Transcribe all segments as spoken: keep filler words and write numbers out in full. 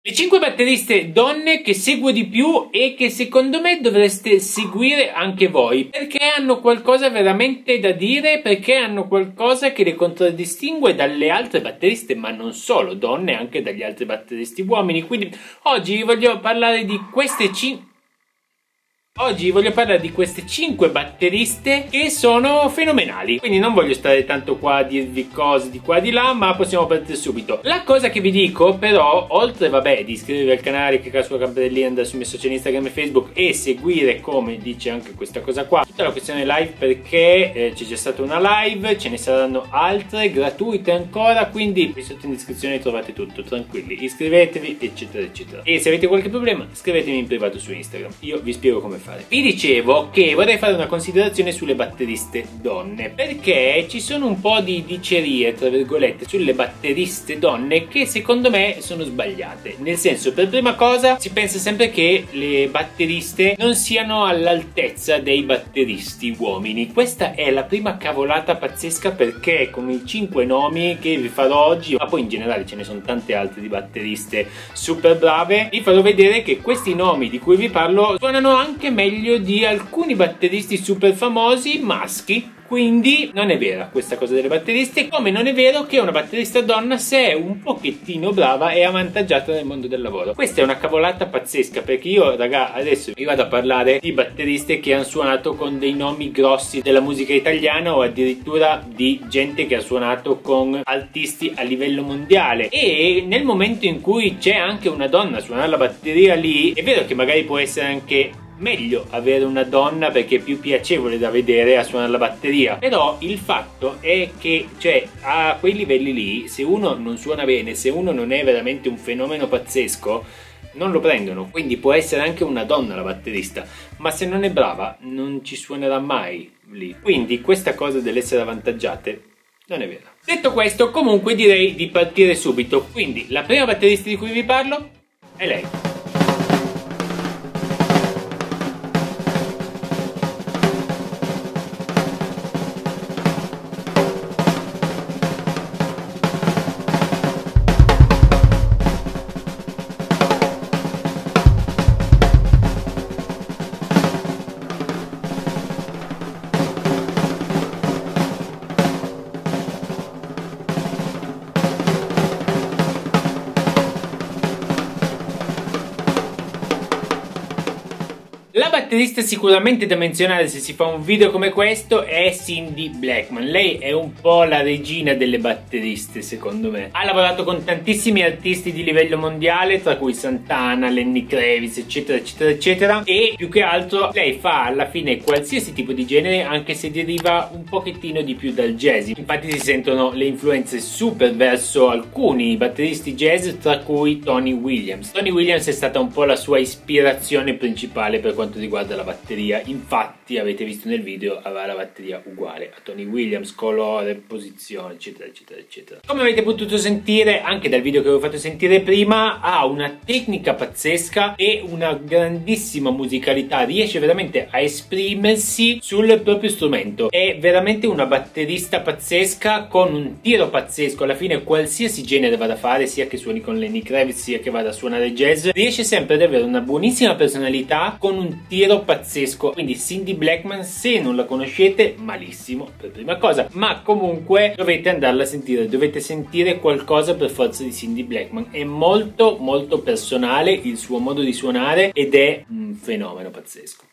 Le cinque batteriste donne che seguo di più e che secondo me dovreste seguire anche voi, perché hanno qualcosa veramente da dire, perché hanno qualcosa che le contraddistingue dalle altre batteriste, ma non solo donne, anche dagli altri batteristi uomini. Quindi oggi vi voglio parlare di queste cinque Oggi voglio parlare di queste cinque batteriste che sono fenomenali, quindi non voglio stare tanto qua a dirvi cose di qua e di là, ma possiamo partire subito. La cosa che vi dico però, oltre vabbè di iscrivervi al canale, cliccare sulla campanellina, andare sui miei social Instagram e Facebook e seguire, come dice anche questa cosa qua, tutta la questione live, perché eh, c'è già stata una live, ce ne saranno altre gratuite ancora, quindi qui sotto in descrizione trovate tutto, tranquilli, iscrivetevi eccetera eccetera. E se avete qualche problema scrivetemi in privato su Instagram, io vi spiego come fare. Vi dicevo che vorrei fare una considerazione sulle batteriste donne, perché ci sono un po' di dicerie tra virgolette sulle batteriste donne che secondo me sono sbagliate. Nel senso, per prima cosa si pensa sempre che le batteriste non siano all'altezza dei batteristi uomini. Questa è la prima cavolata pazzesca, perché con i cinque nomi che vi farò oggi, ma poi in generale ce ne sono tante altre di batteriste super brave, vi farò vedere che questi nomi di cui vi parlo suonano anche meglio di alcuni batteristi super famosi maschi. Quindi non è vera questa cosa delle batteriste, come non è vero che una batterista donna, se è un pochettino brava, è avvantaggiata nel mondo del lavoro. Questa è una cavolata pazzesca, perché io raga adesso vi vado a parlare di batteriste che hanno suonato con dei nomi grossi della musica italiana, o addirittura di gente che ha suonato con artisti a livello mondiale, e nel momento in cui c'è anche una donna a suonare la batteria lì, è vero che magari può essere anche meglio avere una donna perché è più piacevole da vedere a suonare la batteria, però il fatto è che, cioè, a quei livelli lì, se uno non suona bene, se uno non è veramente un fenomeno pazzesco, non lo prendono. Quindi può essere anche una donna la batterista, ma se non è brava non ci suonerà mai lì. Quindi questa cosa dell'essere avvantaggiate non è vera. Detto questo, comunque direi di partire subito. Quindi la prima batterista di cui vi parlo è lei. La batterista sicuramente da menzionare se si fa un video come questo è Cyndi Blackman. Lei è un po' la regina delle batteriste secondo me. Ha lavorato con tantissimi artisti di livello mondiale, tra cui Santana, Lenny Kravitz eccetera eccetera eccetera, e più che altro lei fa alla fine qualsiasi tipo di genere, anche se deriva un pochettino di più dal jazz. Infatti si sentono le influenze super verso alcuni batteristi jazz, tra cui Tony Williams. Tony Williams è stata un po' la sua ispirazione principale per quanto riguarda la batteria, infatti avete visto nel video aveva la batteria uguale a Tony Williams, colore, posizione eccetera eccetera eccetera. Come avete potuto sentire anche dal video che vi ho fatto sentire prima, ha una tecnica pazzesca e una grandissima musicalità, riesce veramente a esprimersi sul proprio strumento, è veramente una batterista pazzesca con un tiro pazzesco. Alla fine qualsiasi genere vada a fare, sia che suoni con Lenny Kravitz sia che vada a suonare jazz, riesce sempre ad avere una buonissima personalità con un tiro pazzesco. Quindi Cyndi Blackman, se non la conoscete, malissimo per prima cosa, ma comunque dovete andarla a sentire, dovete sentire qualcosa per forza di Cyndi Blackman. È molto molto personale il suo modo di suonare ed è un fenomeno pazzesco.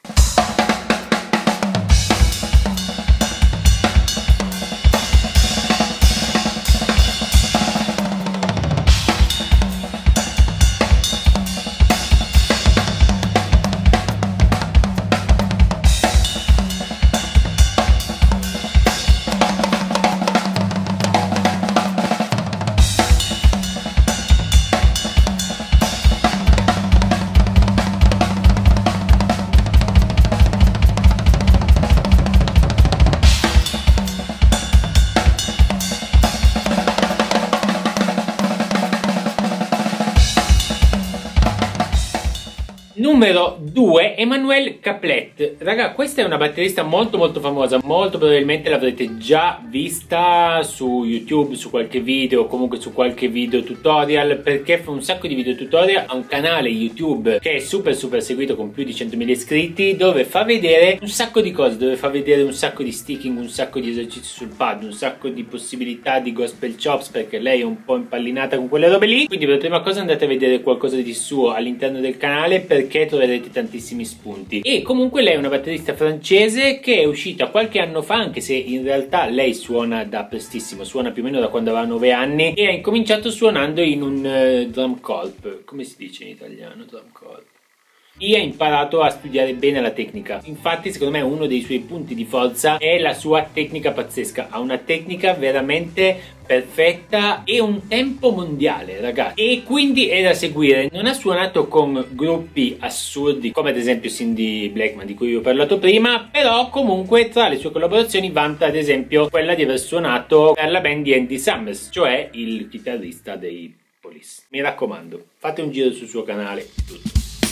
Numero due, Emmanuelle Caplet. Raga, questa è una batterista molto molto famosa, molto probabilmente l'avrete già vista su YouTube, su qualche video, o comunque su qualche video tutorial, perché fa un sacco di video tutorial, ha un canale YouTube che è super super seguito con più di centomila iscritti, dove fa vedere un sacco di cose, dove fa vedere un sacco di sticking, un sacco di esercizi sul pad, un sacco di possibilità di gospel chops, perché lei è un po' impallinata con quelle robe lì. Quindi per prima cosa andate a vedere qualcosa di suo all'interno del canale, perché troverete tantissimi spunti. E comunque lei è una batterista francese che è uscita qualche anno fa, anche se in realtà lei suona da prestissimo, suona più o meno da quando aveva nove anni, e ha incominciato suonando in un uh, drum corp. Come si dice in italiano drum corp? E ha imparato a studiare bene la tecnica. Infatti secondo me uno dei suoi punti di forza è la sua tecnica pazzesca. Ha una tecnica veramente perfetta e un tempo mondiale, ragazzi, e quindi è da seguire. Non ha suonato con gruppi assurdi come ad esempio Cindy Blackman, di cui vi ho parlato prima, però comunque tra le sue collaborazioni vanta ad esempio quella di aver suonato per la band di Andy Summers, cioè il chitarrista dei Police. Mi raccomando, fate un giro sul suo canale, tutto.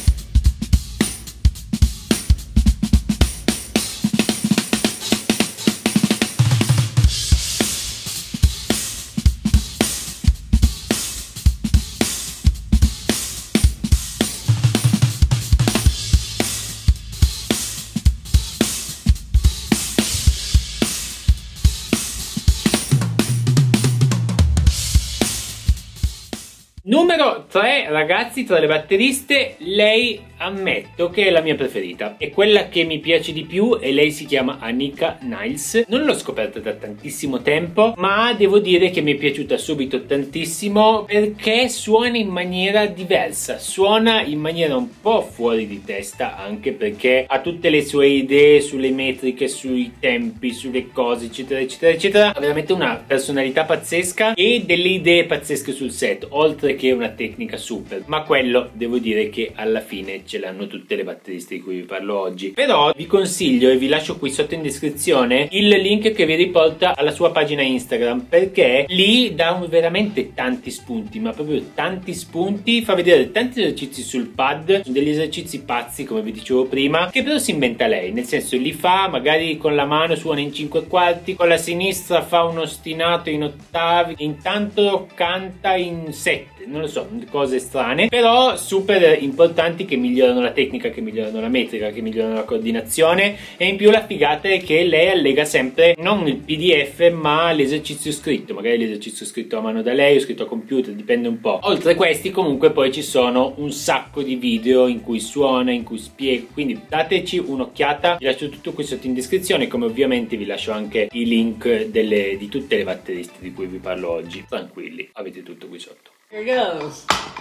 Numero tre, ragazzi, tra le batteriste, lei ammetto che è la mia preferita. È quella che mi piace di più e lei si chiama Anika Niles. Non l'ho scoperta da tantissimo tempo, ma devo dire che mi è piaciuta subito tantissimo perché suona in maniera diversa. Suona in maniera un po' fuori di testa, anche perché ha tutte le sue idee sulle metriche, sui tempi, sulle cose, eccetera, eccetera, eccetera. Ha veramente una personalità pazzesca e delle idee pazzesche sul set, oltre che una tecnica super, ma quello devo dire che alla fine ce l'hanno tutte le batteriste di cui vi parlo oggi. Però vi consiglio e vi lascio qui sotto in descrizione il link che vi riporta alla sua pagina Instagram, perché lì dà un veramente tanti spunti, ma proprio tanti spunti, fa vedere tanti esercizi sul pad, degli esercizi pazzi come vi dicevo prima, che però si inventa lei, nel senso li fa magari con la mano, suona in cinque quarti, con la sinistra fa un ostinato in ottavi, intanto canta in sette, non lo so, cose strane, però super importanti, che migliorano la tecnica, che migliorano la metrica, che migliorano la coordinazione. E in più la figata è che lei allega sempre non il P D F ma l'esercizio scritto, magari l'esercizio scritto a mano da lei o scritto a computer, dipende un po'. Oltre a questi comunque poi ci sono un sacco di video in cui suona, in cui spiega, quindi dateci un'occhiata. Vi lascio tutto qui sotto in descrizione, come ovviamente vi lascio anche i link delle, di tutte le batteriste di cui vi parlo oggi. Tranquilli, avete tutto qui sotto. Here goes.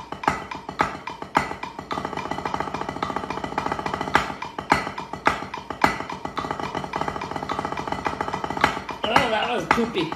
Oh, that was poopy.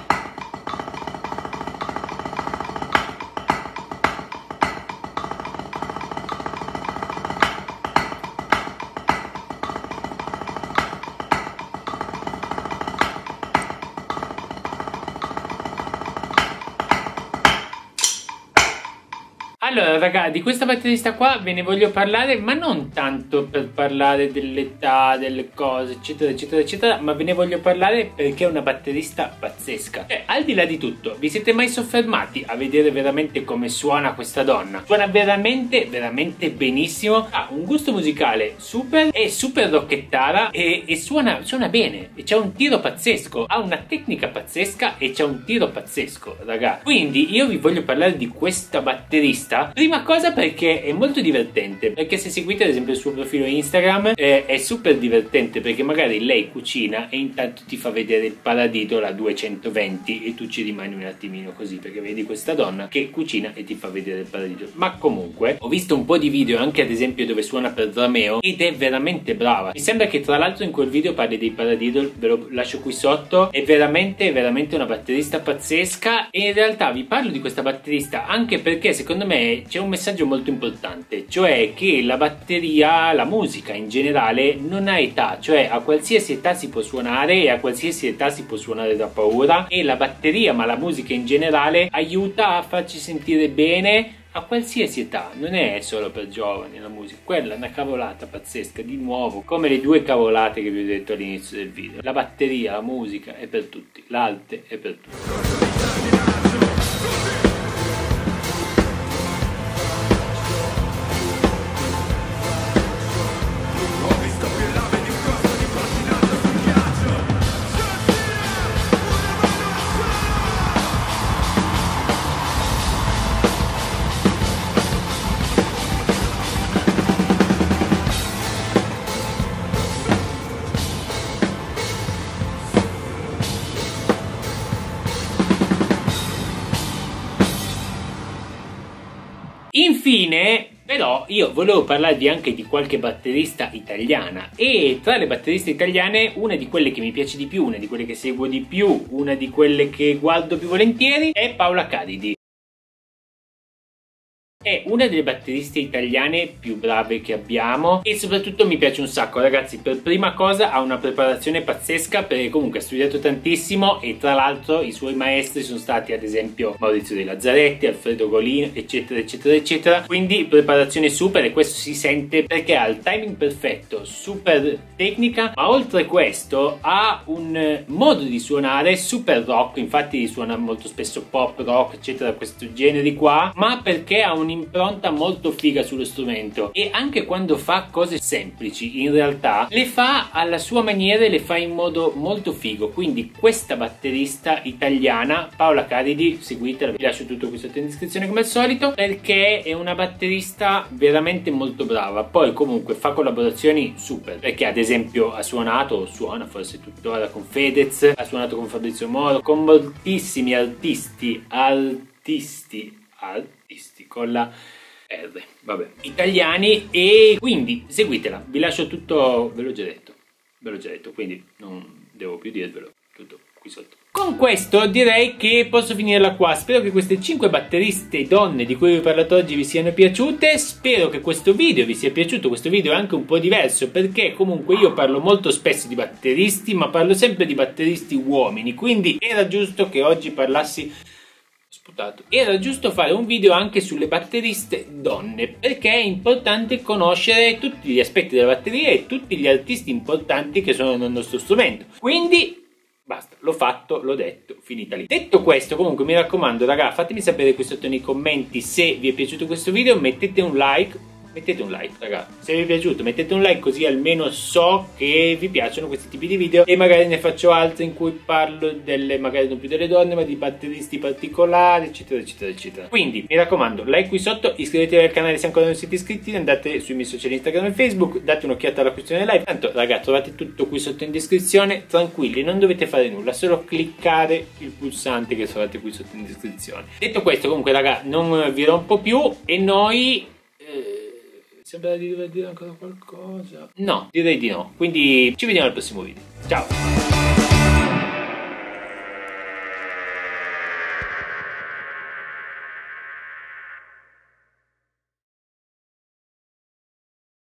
Allora raga, di questa batterista qua ve ne voglio parlare, ma non tanto per parlare dell'età, delle cose eccetera eccetera eccetera, ma ve ne voglio parlare perché è una batterista pazzesca. Cioè, al di là di tutto, vi siete mai soffermati a vedere veramente come suona questa donna? Suona veramente veramente benissimo, ha un gusto musicale super, è super rockettara e, e suona, suona bene, e c'ha un tiro pazzesco, ha una tecnica pazzesca e c'ha un tiro pazzesco, raga. Quindi io vi voglio parlare di questa batterista. Prima cosa perché è molto divertente, perché se seguite ad esempio il suo profilo Instagram eh, è super divertente, perché magari lei cucina e intanto ti fa vedere il paradiddle a duecentoventi e tu ci rimani un attimino così, perché vedi questa donna che cucina e ti fa vedere il paradiddle. Ma comunque ho visto un po' di video anche ad esempio dove suona per Drameo ed è veramente brava. Mi sembra che tra l'altro in quel video parli dei paradiddle, ve lo lascio qui sotto. È veramente veramente una batterista pazzesca e in realtà vi parlo di questa batterista anche perché secondo me c'è un messaggio molto importante, cioè che la batteria, la musica in generale non ha età, cioè a qualsiasi età si può suonare e a qualsiasi età si può suonare da paura, e la batteria, ma la musica in generale, aiuta a farci sentire bene a qualsiasi età, non è solo per giovani la musica, quella è una cavolata pazzesca, di nuovo, come le due cavolate che vi ho detto all'inizio del video. La batteria, la musica è per tutti, l'arte è per tutti. Infine, però, io volevo parlarvi anche di qualche batterista italiana, e tra le batteriste italiane una di quelle che mi piace di più, una di quelle che seguo di più, una di quelle che guardo più volentieri è Paola Caridi. È una delle batteriste italiane più brave che abbiamo e soprattutto mi piace un sacco, ragazzi. Per prima cosa ha una preparazione pazzesca, perché comunque ha studiato tantissimo e tra l'altro i suoi maestri sono stati ad esempio Maurizio De Lazzaretti, Alfredo Golino, eccetera eccetera eccetera. Quindi preparazione super, e questo si sente perché ha il timing perfetto, super tecnica, ma oltre questo ha un modo di suonare super rock. Infatti suona molto spesso pop, rock, eccetera, questo genere qua, ma perché ha un un'impronta molto figa sullo strumento, e anche quando fa cose semplici in realtà le fa alla sua maniera e le fa in modo molto figo. Quindi questa batterista italiana, Paola Caridi, seguitela, vi lascio tutto qui sotto in descrizione come al solito, perché è una batterista veramente molto brava. Poi comunque fa collaborazioni super, perché ad esempio ha suonato, o suona forse tuttora, con Fedez, ha suonato con Fabrizio Moro, con moltissimi artisti, artisti artisti con la R, vabbè, italiani, e quindi seguitela, vi lascio tutto, ve l'ho già detto, ve l'ho già detto, quindi non devo più dirvelo, tutto qui sotto. Con questo direi che posso finirla qua. Spero che queste cinque batteriste donne di cui vi ho parlato oggi vi siano piaciute, spero che questo video vi sia piaciuto. Questo video è anche un po' diverso perché comunque io parlo molto spesso di batteristi, ma parlo sempre di batteristi uomini, quindi era giusto che oggi parlassi sputato. Era giusto fare un video anche sulle batteriste donne, perché è importante conoscere tutti gli aspetti della batteria e tutti gli artisti importanti che sono nel nostro strumento. Quindi basta, l'ho fatto, l'ho detto, finita lì. Detto questo, comunque mi raccomando raga, fatemi sapere qui sotto nei commenti se vi è piaciuto questo video, mettete un like. Mettete un like, raga, se vi è piaciuto mettete un like, così almeno so che vi piacciono questi tipi di video, e magari ne faccio altri in cui parlo delle, magari non più delle donne, ma di batteristi particolari, eccetera eccetera eccetera. Quindi mi raccomando, like qui sotto, iscrivetevi al canale se ancora non siete iscritti, andate sui miei social Instagram e Facebook, date un'occhiata alla questione live. Tanto raga, trovate tutto qui sotto in descrizione, tranquilli, non dovete fare nulla, solo cliccare il pulsante che trovate qui sotto in descrizione. Detto questo, comunque raga, non vi rompo più e noi eh, sembra di dover dire ancora qualcosa. No, direi di no. Quindi ci vediamo al prossimo video. Ciao!